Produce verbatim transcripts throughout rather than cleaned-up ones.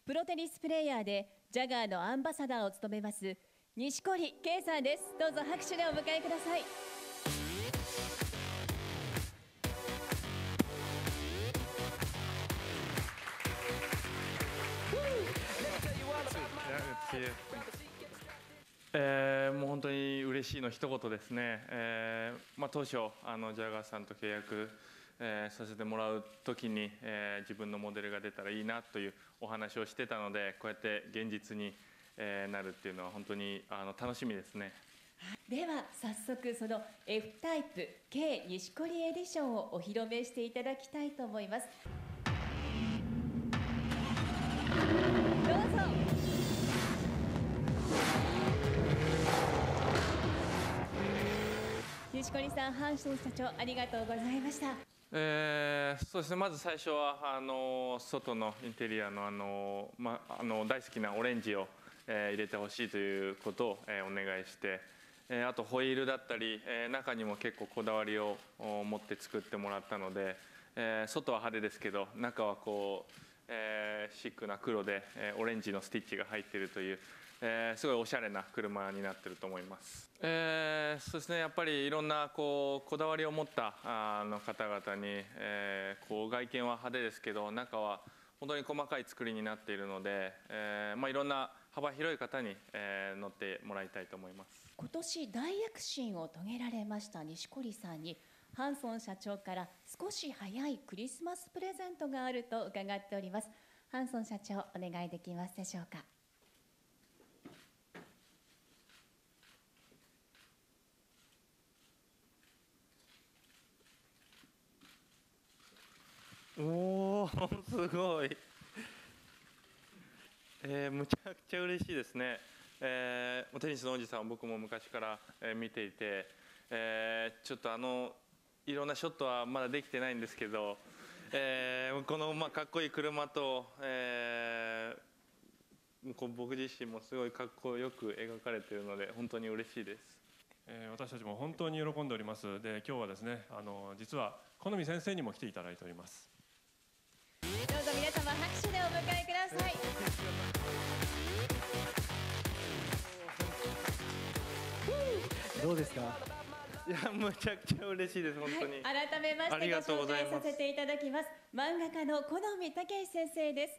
プロテニスプレーヤーでジャガーのアンバサダーを務めます錦織圭さんです。どうぞ拍手でお迎えください。 えー、もう本当に嬉しいの一言ですね。えーまあ、当初あのジャガーさんと契約、えーさせてもらうときに、えー自分のモデルが出たらいいなというお話をしてたので、こうやって現実に、えーなるっていうのは本当にあの楽しみですね。 では早速その F タイプ K 錦織エディションをお披露目していただきたいと思います。どうぞ。錦織さん、ハンソン社長ありがとうございました。 えーそうですね、まず最初はあの外のインテリアのあの、ま、あの大好きなオレンジを、えー入れてほしいということを、えーお願いして、えーあとホイールだったり、えー中にも結構こだわりをお持って作ってもらったので、えー外は派手ですけど中はこう、えーシックな黒で、えーオレンジのスティッチが入っているという、えーすごいおしゃれな車になっていると思います。えーそうですね、やっぱりいろんなこうこだわりを持ったあの方々に、えーこう外見は派手ですけど中は本当に細かい作りになっているので、えーまあ、いろんな幅広い方に、えー乗ってもらいたいと思います。 今年大躍進を遂げられました錦織さんにハンソン社長から少し早いクリスマスプレゼントがあると伺っております。ハンソン社長お願いできますでしょうか。 おーすごい、えー、むちゃくちゃ嬉しいですね。えー、テニスの王子さんは僕も昔から、えー見ていて、えーちょっとあのいろんなショットはまだできてないんですけど、えーこの、まあ、かっこいい車と、えーこう僕自身もすごいかっこよく描かれているので本当に嬉しいです。 えー私たちも本当に喜んでおります。で、今日はですね、あの実は好美先生にも来ていただいております。 どうぞ皆様拍手でお迎えください。 どうですか。 いやむちゃくちゃ嬉しいです本当に、 はい、改めましてありがとうご紹ございます介させていただきます漫画家の好美武史先生です。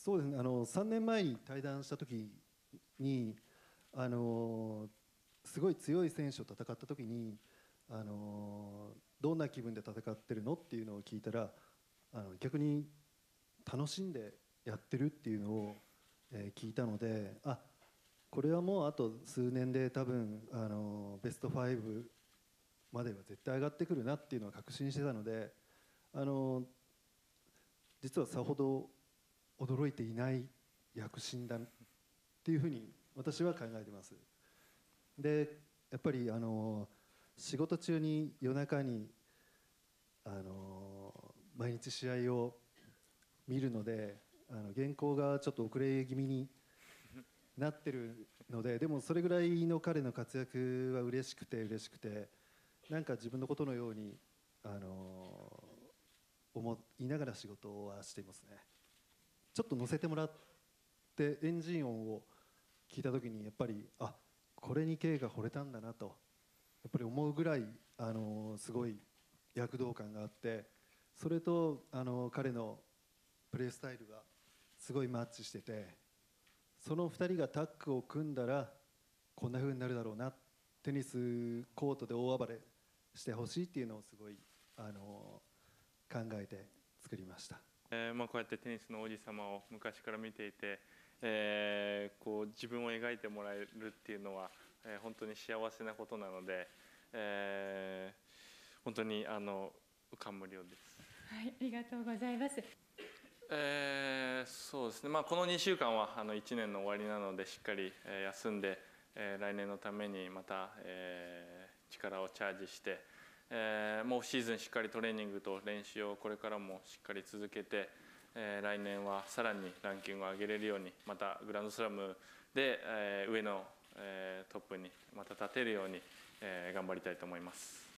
そうですね。あのさんねんまえに対談した時に、あのすごい強い選手と戦った時に、あのどんな気分で戦ってるのっていうのを聞いたら、あの逆に楽しんでやってるっていうのを、えー聞いたので、あ、これはもうあと数年で多分あのベストファイブまでは絶対上がってくるなっていうのは確信してたので、あの実はさほど驚いていない躍進だっていうふうに私は考えてます。でやっぱりあの仕事中に夜中にあの毎日試合を見るので、あの原稿がちょっと遅れ気味になってるので、でもそれぐらいの彼の活躍は嬉しくて嬉しくて、なんか自分のことのようにあの思いながら仕事はしていますね。ちょっと乗せてもらってエンジン音を聞いた時にやっぱり、あ、これに K が惚れたんだなとやっぱり思うぐらいあのすごい躍動感があって、それとあの彼のプレースタイルがすごいマッチしてて、そのふたりがタッグを組んだらこんな風になるだろうな、テニスコートで大暴れしてほしいっていうのをすごいあの考えて作りました。 えーまあ、こうやってテニスの王子様を昔から見ていて、えーこう自分を描いてもらえるっていうのは、えー本当に幸せなことなので、えー本当にあの感無量です。 はい、ありがとうございます。 えーそうですね、まあ、このにしゅうかんはあのいちねんの終わりなのでしっかり、えー休んで、えー来年のためにまた、えー力をチャージして、えーもうオフシーズンしっかりトレーニングと練習をこれからもしっかり続けて、えー来年はさらにランキングを上げれるように、またグランドスラムで、えー上の、えートップにまた立てるように、えー頑張りたいと思います。